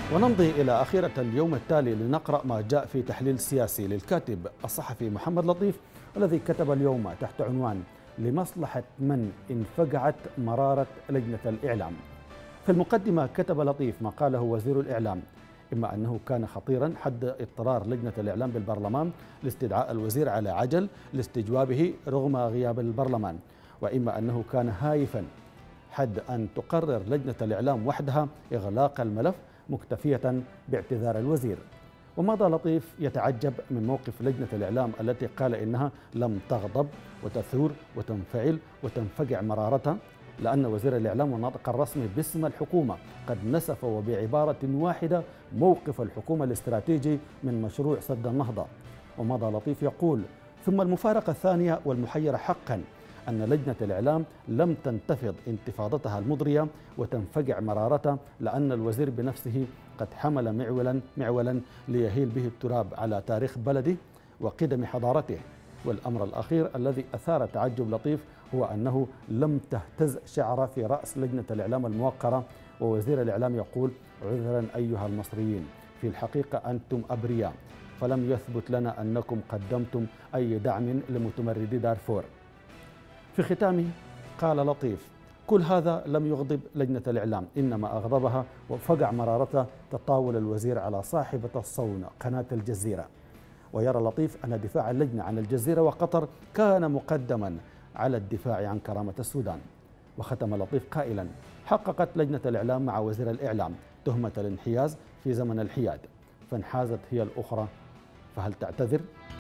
ونمضي إلى أخيرة اليوم التالي لنقرأ ما جاء في تحليل سياسي للكاتب الصحفي محمد لطيف، الذي كتب اليوم تحت عنوان: لمصلحة من انفجعت مرارة لجنة الإعلام. في المقدمة كتب لطيف ما قاله وزير الإعلام: إما أنه كان خطيرا حد اضطرار لجنة الإعلام بالبرلمان لاستدعاء الوزير على عجل لاستجوابه رغم غياب البرلمان، وإما أنه كان هايفا حد أن تقرر لجنة الإعلام وحدها إغلاق الملف مكتفية باعتذار الوزير. ومضى لطيف يتعجب من موقف لجنة الإعلام التي قال إنها لم تغضب وتثور وتنفعل وتنفجع مرارتها، لأن وزير الإعلام والناطق الرسمي باسم الحكومة قد نسف وبعبارة واحدة موقف الحكومة الاستراتيجي من مشروع سد النهضة. ومضى لطيف يقول: ثم المفارقة الثانية والمحيرة حقا أن لجنة الإعلام لم تنتفض انتفاضتها المضرية وتنفجع مرارتها، لأن الوزير بنفسه قد حمل معولا ليهيل به التراب على تاريخ بلده وقدم حضارته. والأمر الأخير الذي أثار تعجب لطيف هو أنه لم تهتز شعرة في رأس لجنة الإعلام الموقرة، ووزير الإعلام يقول: عذرا أيها المصريين، في الحقيقة أنتم أبرياء، فلم يثبت لنا أنكم قدمتم أي دعم لمتمردي دارفور. في ختامه قال لطيف: كل هذا لم يغضب لجنة الإعلام، إنما أغضبها وفقع مرارتها تطاول الوزير على صاحبة الصون قناة الجزيرة. ويرى لطيف أن دفاع اللجنة عن الجزيرة وقطر كان مقدما على الدفاع عن كرامة السودان. وختم لطيف قائلا: حققت لجنة الإعلام مع وزير الإعلام تهمة الانحياز في زمن الحياد، فانحازت هي الأخرى، فهل تعتذر؟